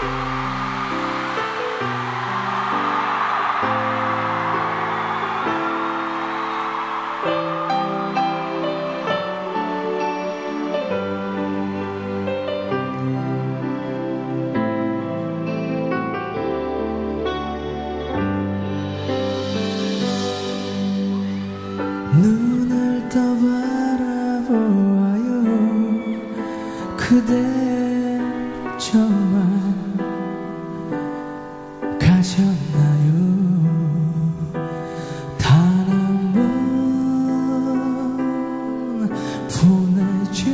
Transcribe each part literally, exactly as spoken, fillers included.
눈을 떠 바라보아요. 그대 정말 가셨나요? 단 한 번 보내준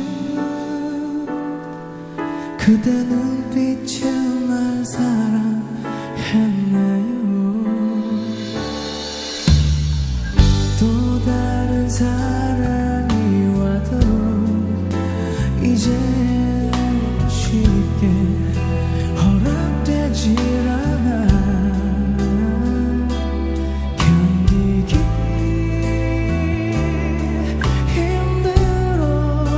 그대 눈빛에 날 사랑했네요. 또 다른 사랑이 와도 이제 쉽게 허락되질 않아. 견디기 힘들어.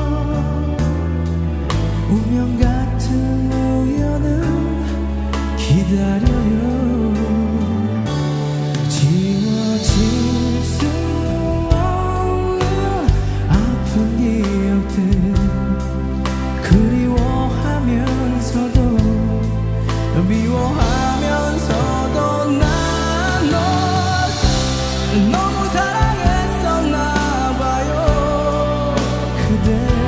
운명 같은 우연은 기다려요. 지워질 수 없는 아픈 기억들 그리워하면서도 미워하면서도 난 널 너무 사랑했었나봐요. 그대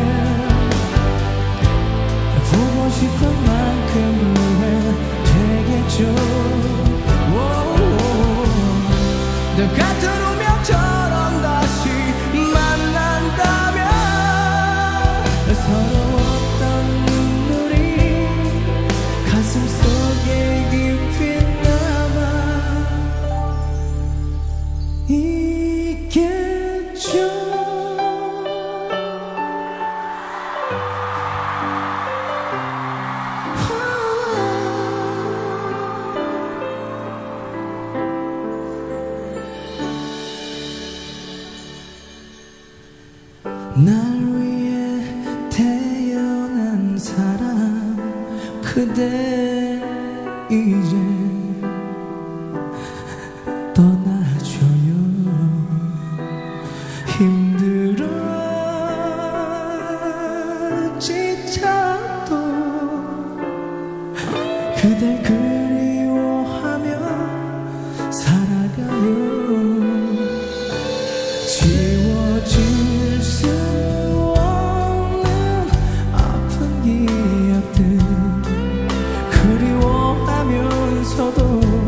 보고 싶은 만큼 후회되겠죠. 너 같은 운명처럼 다시 만난다면 서러웠던 눈물이 가슴 속에 깊이 남아 있겠죠. 날 위해 태어난 사람 그대 이제 떠나줘요. 힘들어 지쳐도 그댈 그리워하며 살아가요. 지워질 수 없는 아픈 기억들 그리워하면서도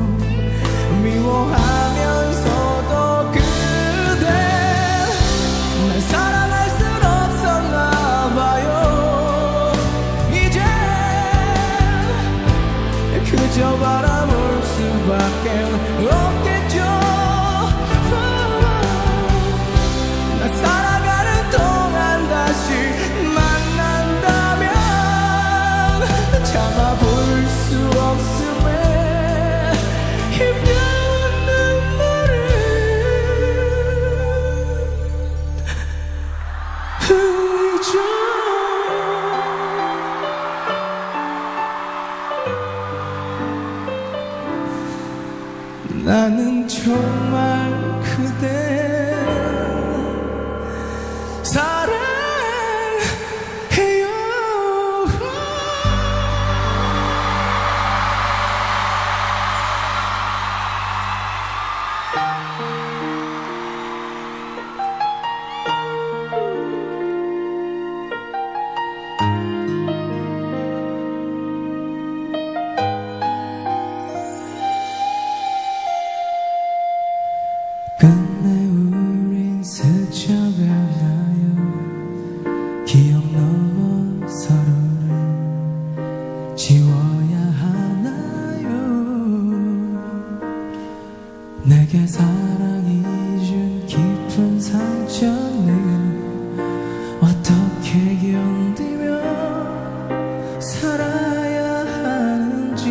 미워하면서도 그대 날 사랑할 순 없었나봐요. 이제 그저 바라볼 수밖에 없겠죠. 살아가는 동안 다시 만난다면 참아볼 수 없음에 힘겨운 눈물을 흘리죠. 나는 정말 그대 사랑해요. 끝내 우린 스쳐가나요. 기억 넘어 서로를 지워야 하나요. 내게 사랑이 준 깊은 상처는 어떻게 견디며 살아야 하는지.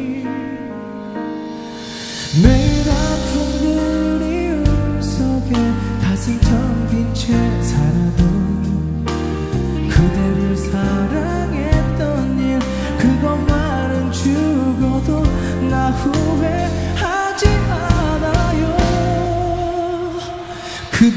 매일 아픈 그리움 속에 가슴 텅 빈 채 살아도 그대를 사랑했던 일 그것만은 주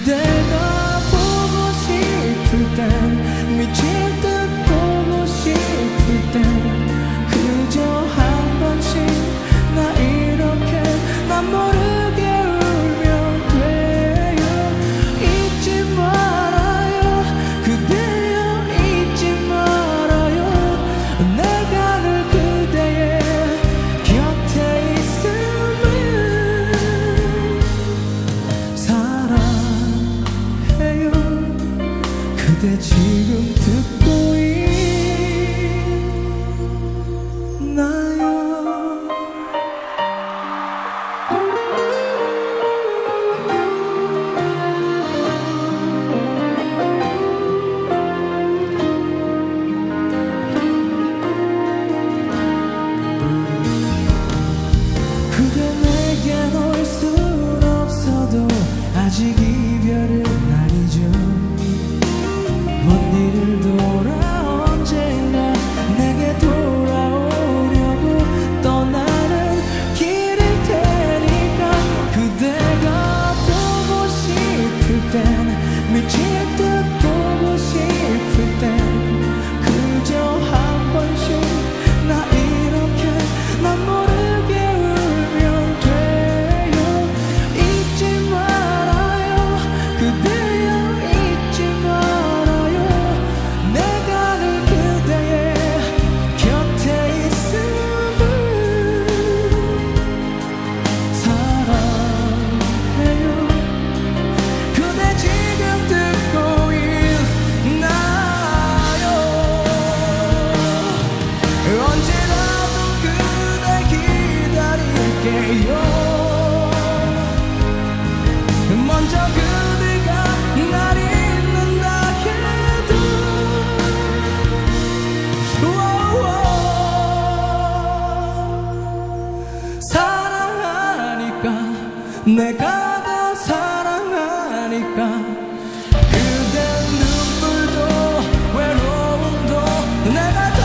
그대가 보고 싶을 땐 미칠 듯 보고 싶을 땐 그저 한 번씩 나 이렇게 난 모르게 울면 돼요. 잊지 말아요 그대여 잊지 말아요. 내가 늘 그대의 곁에 있음을. 사랑해요 그대 지금 듣고 있나요? 그대 내겐 올 순 없어도 아직 이별은 아니죠. 먼 길을 돌아 언젠가 내게 돌아오려고 떠나는 길일 테니까 그대가 보고 싶을 땐 미칠 듯 보고 싶을 땐 그저 한 번씩 나 이렇게 난 모르게 울면 돼요. 잊지 말아요 그대여 잊지 말아요. 내가 늘 그대의 곁에 있음을. 사랑해요 그대 지금 듣고 있나요? 언제라도 그대 기다릴게요. 먼저 그대가 날 잊는다 해도 오오오. 사랑하니까 내가 더 사랑하니까 그대 눈물도 외로움도 내가 다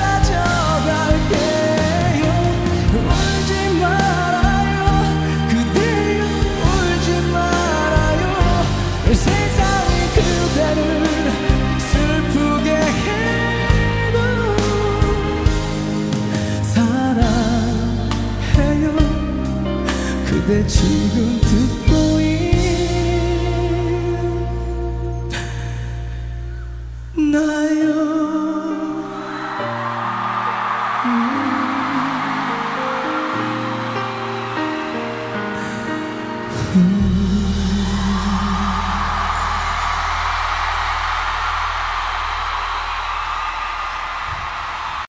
가져갈게요. 울지 말아요 그대여 울지 말아요. 세상이 그대를 슬프게 해도. 사랑해요 그대 지금 듣고